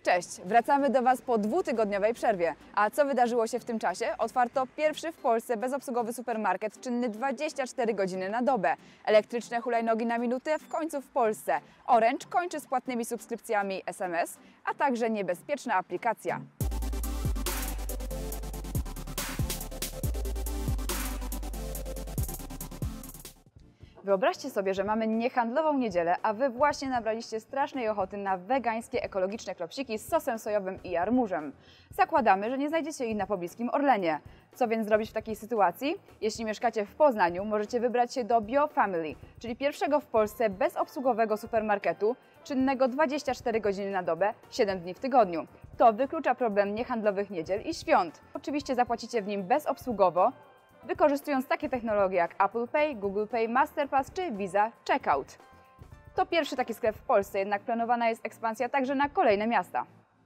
Cześć! Wracamy do Was po dwutygodniowej przerwie. A co wydarzyło się w tym czasie? Otwarto pierwszy w Polsce bezobsługowy supermarket czynny 24 godziny na dobę. Elektryczne hulajnogi na minutę w końcu w Polsce. Orange kończy z płatnymi subskrypcjami SMS, a także niebezpieczna aplikacja. Wyobraźcie sobie, że mamy niehandlową niedzielę, a Wy właśnie nabraliście strasznej ochoty na wegańskie, ekologiczne klopsiki z sosem sojowym i jarmużem. Zakładamy, że nie znajdziecie ich na pobliskim Orlenie. Co więc zrobić w takiej sytuacji? Jeśli mieszkacie w Poznaniu, możecie wybrać się do BioFamily, czyli pierwszego w Polsce bezobsługowego supermarketu, czynnego 24 godziny na dobę, 7 dni w tygodniu. To wyklucza problem niehandlowych niedziel i świąt. Oczywiście zapłacicie w nim bezobsługowo, wykorzystując takie technologie jak Apple Pay, Google Pay, Masterpass czy Visa Checkout. To pierwszy taki sklep w Polsce, jednak planowana jest ekspansja także na kolejne miasta.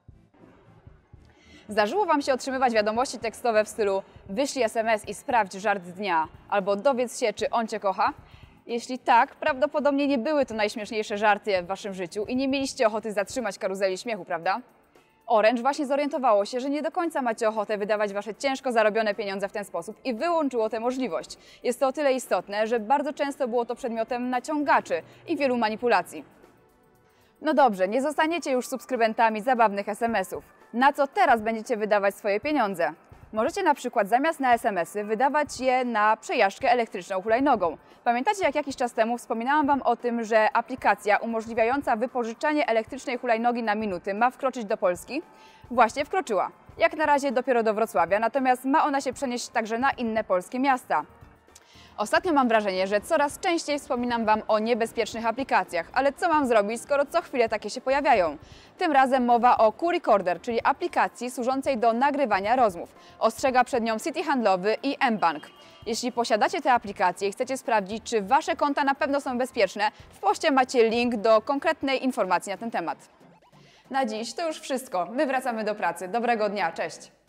Zdarzyło Wam się otrzymywać wiadomości tekstowe w stylu wyślij SMS i sprawdź żart dnia albo dowiedz się, czy on Cię kocha? Jeśli tak, prawdopodobnie nie były to najśmieszniejsze żarty w Waszym życiu i nie mieliście ochoty zatrzymać karuzeli śmiechu, prawda? Orange właśnie zorientowało się, że nie do końca macie ochotę wydawać Wasze ciężko zarobione pieniądze w ten sposób i wyłączyło tę możliwość. Jest to o tyle istotne, że bardzo często było to przedmiotem naciągaczy i wielu manipulacji. No dobrze, nie zostaniecie już subskrybentami zabawnych SMS-ów. Na co teraz będziecie wydawać swoje pieniądze? Możecie na przykład zamiast na SMS-y wydawać je na przejażdżkę elektryczną hulajnogą. Pamiętacie, jak jakiś czas temu wspominałam Wam o tym, że aplikacja umożliwiająca wypożyczanie elektrycznej hulajnogi na minuty ma wkroczyć do Polski? Właśnie wkroczyła. Jak na razie dopiero do Wrocławia, natomiast ma ona się przenieść także na inne polskie miasta. Ostatnio mam wrażenie, że coraz częściej wspominam Wam o niebezpiecznych aplikacjach, ale co mam zrobić, skoro co chwilę takie się pojawiają? Tym razem mowa o QRecorder, czyli aplikacji służącej do nagrywania rozmów. Ostrzega przed nią Citi Handlowy i mBank. Jeśli posiadacie te aplikacje i chcecie sprawdzić, czy Wasze konta na pewno są bezpieczne, w poście macie link do konkretnej informacji na ten temat. Na dziś to już wszystko. My wracamy do pracy. Dobrego dnia, cześć!